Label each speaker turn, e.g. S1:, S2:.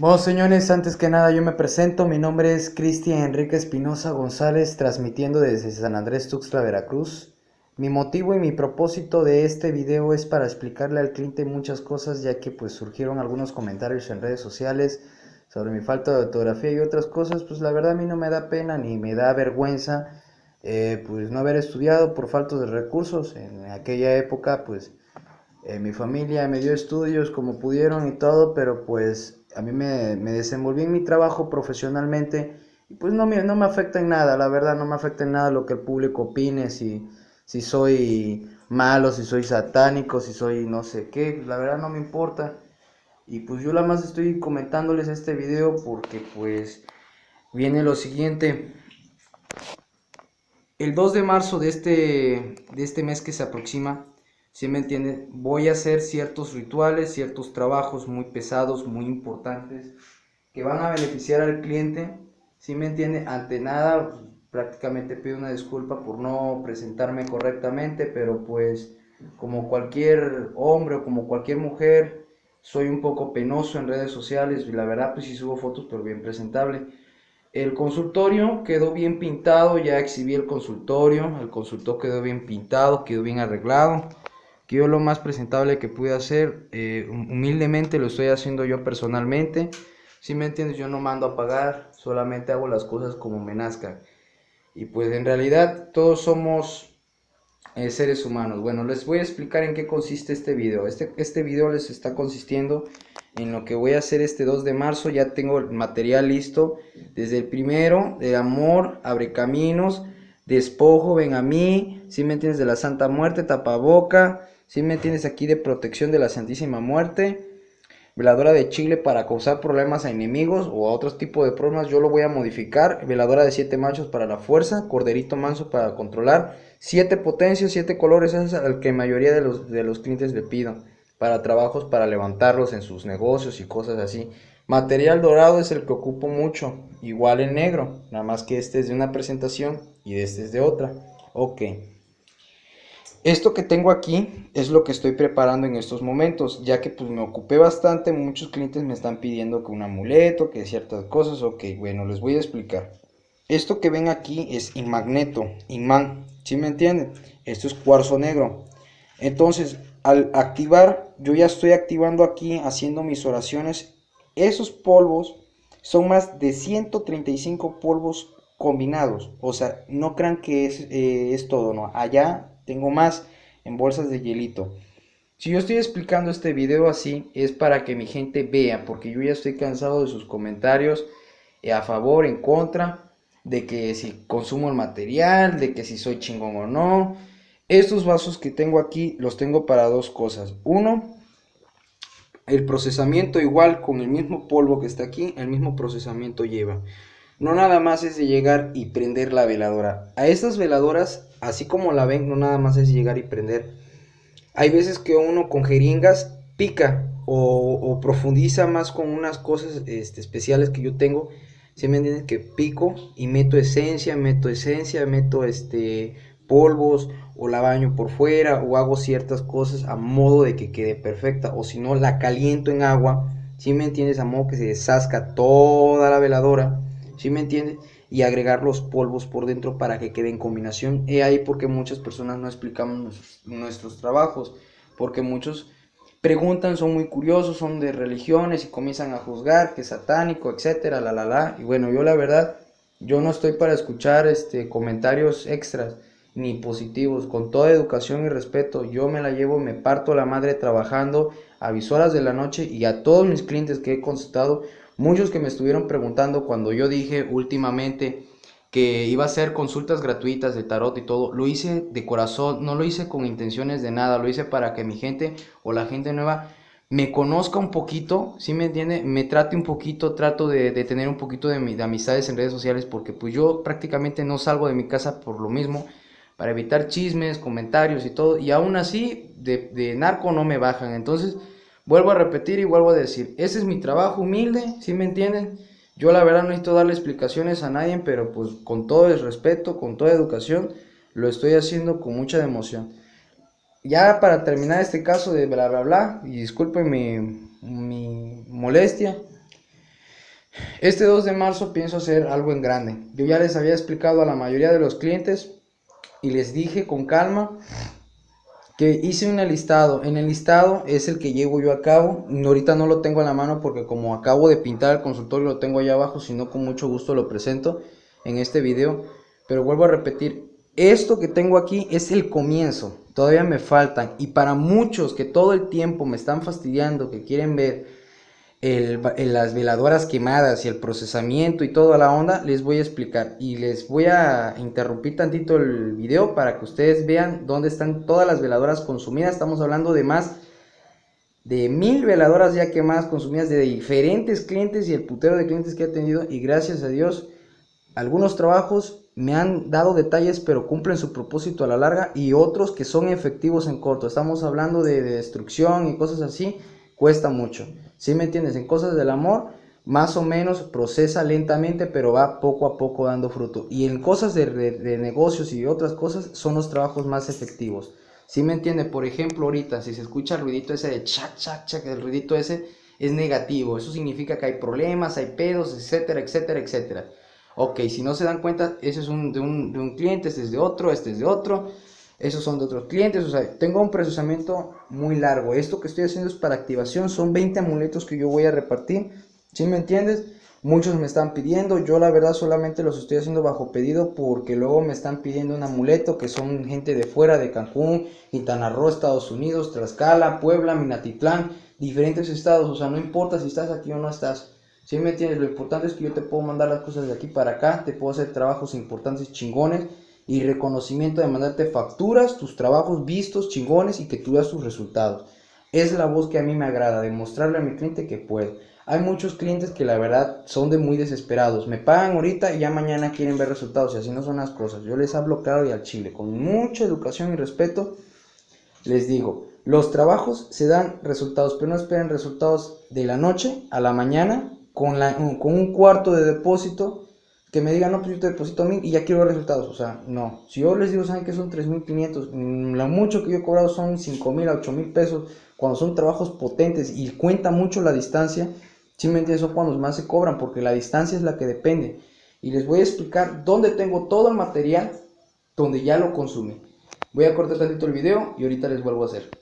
S1: Bueno, señores, antes que nada yo me presento, mi nombre es Cristian Enrique Espinosa González, transmitiendo desde San Andrés Tuxtla, Veracruz. Mi motivo y mi propósito de este video es para explicarle al cliente muchas cosas, ya que pues surgieron algunos comentarios en redes sociales sobre mi falta de ortografía y otras cosas. Pues la verdad a mí no me da pena ni me da vergüenza pues no haber estudiado por falta de recursos. En aquella época pues mi familia me dio estudios como pudieron y todo, pero pues a mí me desenvolví en mi trabajo profesionalmente y pues no me afecta en nada, la verdad no me afecta en nada lo que el público opine, si soy malo, si soy satánico, si soy no sé qué, la verdad no me importa. Y pues yo la más estoy comentándoles este video porque pues viene lo siguiente. El 2 de marzo de este mes que se aproxima, ¿sí me entienden? Voy a hacer ciertos rituales, ciertos trabajos muy pesados, muy importantes, que van a beneficiar al cliente, ¿sí me entiende? Ante nada, prácticamente pido una disculpa por no presentarme correctamente, pero pues como cualquier hombre o como cualquier mujer, soy un poco penoso en redes sociales y la verdad pues sí subo fotos pero bien presentable. El consultorio quedó bien pintado, ya exhibí el consultorio quedó bien pintado, quedó bien arreglado, quedó lo más presentable que pude hacer, humildemente lo estoy haciendo yo personalmente, si me entiendes, yo no mando a pagar, solamente hago las cosas como me nazcan, y pues en realidad todos somos seres humanos. Bueno, les voy a explicar en qué consiste este video. Este video les está consistiendo en lo que voy a hacer este 2 de marzo. Ya tengo el material listo. Desde el primero, de amor, abre caminos, despojo, ven a mí. Si me entiendes, de la Santa Muerte, tapaboca. Si me entiendes, aquí de protección de la Santísima Muerte. Veladora de Chile para causar problemas a enemigos o a otros tipos de problemas, yo lo voy a modificar. Veladora de 7 machos para la fuerza. Corderito manso para controlar. 7 potencias, 7 colores, ese es el que mayoría de los clientes le pido. Para trabajos, para levantarlos en sus negocios y cosas así. Material dorado es el que ocupo mucho. Igual en negro. Nada más que este es de una presentación y este es de otra. Ok. Esto que tengo aquí es lo que estoy preparando en estos momentos, ya que pues me ocupé bastante, muchos clientes me están pidiendo que un amuleto, que ciertas cosas, ok, bueno, les voy a explicar. Esto que ven aquí es imagneto, imán, ¿sí me entienden? Esto es cuarzo negro. Entonces, al activar, yo ya estoy activando aquí, haciendo mis oraciones. Esos polvos son más de 135 polvos combinados. O sea, no crean que es todo, ¿no? Allá tengo más en bolsas de hielito. Si yo estoy explicando este video así, es para que mi gente vea, porque yo ya estoy cansado de sus comentarios a favor, en contra, de que si consumo el material, de que si soy chingón o no. Estos vasos que tengo aquí los tengo para dos cosas. Uno, el procesamiento igual con el mismo polvo que está aquí, el mismo procesamiento lleva. No nada más es de llegar y prender la veladora. A estas veladoras, así como la ven, no nada más es llegar y prender. Hay veces que uno con jeringas pica o profundiza más con unas cosas especiales que yo tengo. ¿Sí me entienden? Que pico y meto polvos o la baño por fuera o hago ciertas cosas a modo de que quede perfecta. O si no, la caliento en agua. ¿Sí me entiendes? A modo que se deshazca toda la veladora. ¿Sí me entiendes? Y agregar los polvos por dentro para que quede en combinación. He ahí porque muchas personas no explicamos nuestros trabajos, porque muchos preguntan, son muy curiosos, son de religiones y comienzan a juzgar que es satánico, etcétera, y bueno, yo la verdad, yo no estoy para escuchar comentarios extras ni positivos, con toda educación y respeto, yo me la llevo, me parto la madre trabajando a mis horas de la noche y a todos mis clientes que he consultado, muchos que me estuvieron preguntando cuando yo dije últimamente que iba a hacer consultas gratuitas de tarot y todo, lo hice de corazón, no lo hice con intenciones de nada, lo hice para que mi gente o la gente nueva me conozca un poquito, ¿sí me entiende? Me trate un poquito, trato de tener un poquito de amistades en redes sociales porque pues yo prácticamente no salgo de mi casa por lo mismo, para evitar chismes, comentarios y todo, y aún así de narco no me bajan, entonces vuelvo a repetir y vuelvo a decir, ese es mi trabajo humilde, ¿sí me entienden? Yo la verdad no necesito darle explicaciones a nadie, pero pues con todo el respeto, con toda educación, lo estoy haciendo con mucha emoción. Ya para terminar este caso de bla bla bla, y disculpen mi molestia, Este 2 de marzo pienso hacer algo en grande. Yo ya les había explicado a la mayoría de los clientes y les dije con calma que hice un listado. En el listado es el que llevo yo a cabo. Ahorita no lo tengo a la mano porque como acabo de pintar el consultorio lo tengo allá abajo, si no con mucho gusto lo presento en este video. Pero vuelvo a repetir, esto que tengo aquí es el comienzo. Todavía me faltan, y para muchos que todo el tiempo me están fastidiando, que quieren ver las veladoras quemadas y el procesamiento y toda la onda, les voy a explicar y les voy a interrumpir tantito el video para que ustedes vean dónde están todas las veladoras consumidas. Estamos hablando de más de 1000 veladoras ya quemadas, consumidas, de diferentes clientes y el putero de clientes que he tenido, y gracias a Dios algunos trabajos me han dado detalles pero cumplen su propósito a la larga, y otros que son efectivos en corto. Estamos hablando de destrucción y cosas así, cuesta mucho. ¿Sí me entiendes? En cosas del amor, más o menos procesa lentamente, pero va poco a poco dando fruto. Y en cosas de negocios y otras cosas son los trabajos más efectivos. ¿Sí me entiende? Por ejemplo, ahorita, si se escucha el ruidito ese de chac, chac, chac, el ruidito ese es negativo. Eso significa que hay problemas, hay pedos, etcétera, etcétera, etcétera. Ok, si no se dan cuenta, ese es de un cliente, este es de otro, este es de otro, esos son de otros clientes. O sea, tengo un procesamiento muy largo. Esto que estoy haciendo es para activación, son 20 amuletos que yo voy a repartir. ¿Sí me entiendes? Muchos me están pidiendo, yo la verdad solamente los estoy haciendo bajo pedido porque luego me están pidiendo un amuleto, que son gente de fuera, de Cancún, Quintana Roo, Estados Unidos, Tlaxcala, Puebla, Minatitlán, diferentes estados. O sea, no importa si estás aquí o no estás. ¿Sí me entiendes? Lo importante es que yo te puedo mandar las cosas de aquí para acá, te puedo hacer trabajos importantes, chingones, y reconocimiento de mandarte facturas, tus trabajos vistos, chingones, y que tú veas tus resultados. Es la voz que a mí me agrada, demostrarle a mi cliente que puedo. Hay muchos clientes que la verdad son de muy desesperados. Me pagan ahorita y ya mañana quieren ver resultados, y así no son las cosas. Yo les hablo claro y al chile, con mucha educación y respeto. Les digo, los trabajos se dan resultados, pero no esperen resultados de la noche a la mañana con un cuarto de depósito, que me digan, no, pues yo te deposito 1000 y ya quiero ver resultados. O sea, no. Si yo les digo, ¿saben que son 3500? Lo mucho que yo he cobrado son 5000 a 8000 pesos, cuando son trabajos potentes y cuenta mucho la distancia. Si me entiendes, son cuando más se cobran, porque la distancia es la que depende. Y les voy a explicar dónde tengo todo el material, donde ya lo consumí. Voy a cortar tantito el video y ahorita les vuelvo a hacer.